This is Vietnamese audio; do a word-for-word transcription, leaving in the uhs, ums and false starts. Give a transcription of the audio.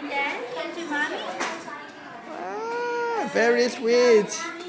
and then come to mommy. Ah, very sweet.